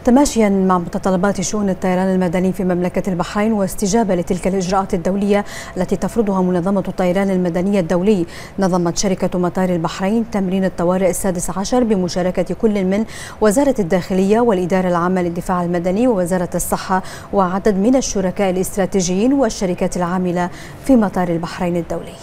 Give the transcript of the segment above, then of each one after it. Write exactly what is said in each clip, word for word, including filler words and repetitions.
تماشيا مع متطلبات شؤون الطيران المدني في مملكة البحرين واستجابة لتلك الإجراءات الدولية التي تفرضها منظمة الطيران المدني الدولي، نظمت شركة مطار البحرين تمرين الطوارئ السادس عشر بمشاركة كل من وزارة الداخلية والإدارة العامة للدفاع المدني ووزارة الصحة وعدد من الشركاء الاستراتيجيين والشركات العاملة في مطار البحرين الدولي.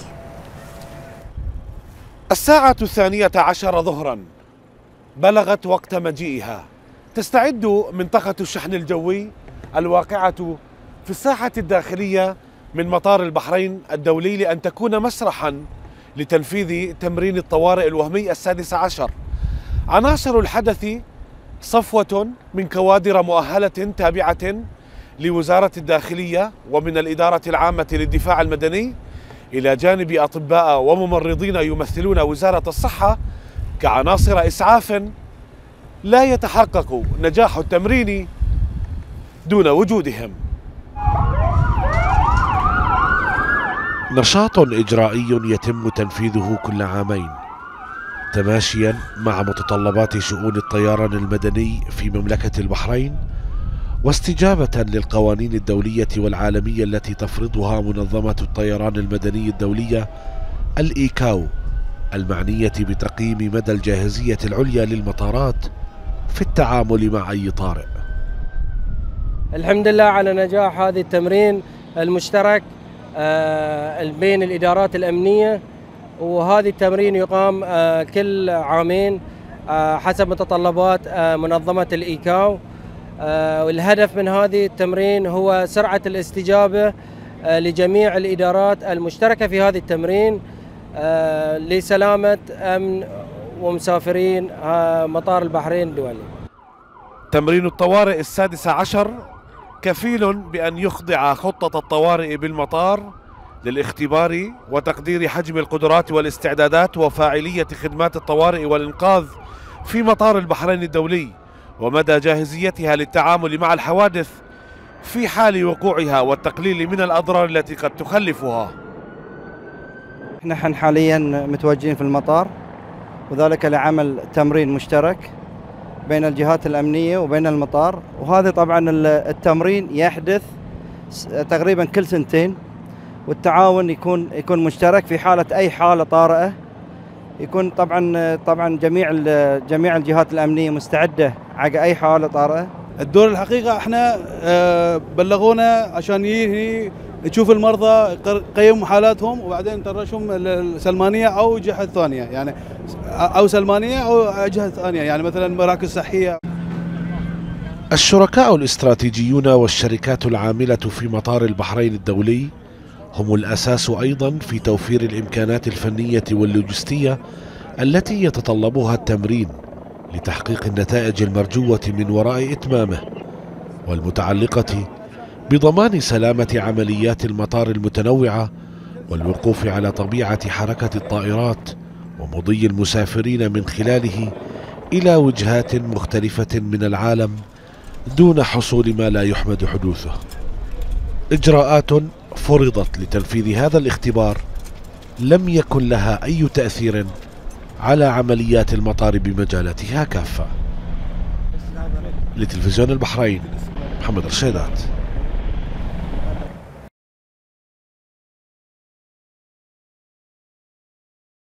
الساعة الثانية عشر ظهرا بلغت وقت مجيئها. تستعد منطقة الشحن الجوي الواقعة في الساحة الداخلية من مطار البحرين الدولي لأن تكون مسرحا لتنفيذ تمرين الطوارئ الوهمي السادس عشر. عناصر الحدث صفوة من كوادر مؤهلة تابعة لوزارة الداخلية ومن الإدارة العامة للدفاع المدني، إلى جانب أطباء وممرضين يمثلون وزارة الصحة كعناصر إسعاف. لا يتحقق نجاح التمرين دون وجودهم. نشاط إجرائي يتم تنفيذه كل عامين تماشيا مع متطلبات شؤون الطيران المدني في مملكة البحرين، واستجابة للقوانين الدولية والعالمية التي تفرضها منظمة الطيران المدني الدولية الإيكاو المعنية بتقييم مدى الجاهزية العليا للمطارات في التعامل مع أي طارئ. الحمد لله على نجاح هذا التمرين المشترك بين الإدارات الأمنية، وهذا التمرين يقام كل عامين حسب متطلبات منظمة الإيكاو. والهدف من هذا التمرين هو سرعة الاستجابة لجميع الإدارات المشتركة في هذا التمرين لسلامة أمن ومسافرين مطار البحرين الدولي. تمرين الطوارئ السادس عشر كفيل بأن يخضع خطة الطوارئ بالمطار للاختبار وتقدير حجم القدرات والاستعدادات وفاعلية خدمات الطوارئ والإنقاذ في مطار البحرين الدولي، ومدى جاهزيتها للتعامل مع الحوادث في حال وقوعها والتقليل من الأضرار التي قد تخلفها. نحن حاليا متواجدين في المطار، وذلك لعمل تمرين مشترك بين الجهات الأمنية وبين المطار، وهذا طبعا التمرين يحدث تقريبا كل سنتين، والتعاون يكون يكون مشترك في حالة أي حالة طارئة. يكون طبعا طبعا جميع جميع الجهات الأمنية مستعدة حق أي حالة طارئة. الدور الحقيقة احنا بلغونا عشان يجي يشوف المرضى يقيم حالاتهم وبعدين نطرشهم السلمانية أو جهة ثانية، يعني أو سلمانية أو جهة ثانية، يعني مثلا مراكز صحية. الشركاء الاستراتيجيون والشركات العاملة في مطار البحرين الدولي هم الأساس أيضا في توفير الإمكانات الفنية واللوجستية التي يتطلبها التمرين لتحقيق النتائج المرجوة من وراء إتمامه، والمتعلقة بضمان سلامة عمليات المطار المتنوعة والوقوف على طبيعة حركة الطائرات ومضي المسافرين من خلاله إلى وجهات مختلفة من العالم دون حصول ما لا يحمد حدوثه. إجراءات فرضت لتنفيذ هذا الاختبار لم يكن لها أي تأثير على عمليات المطار بمجالاتها كافة. لتلفزيون البحرين، محمد رشيدات.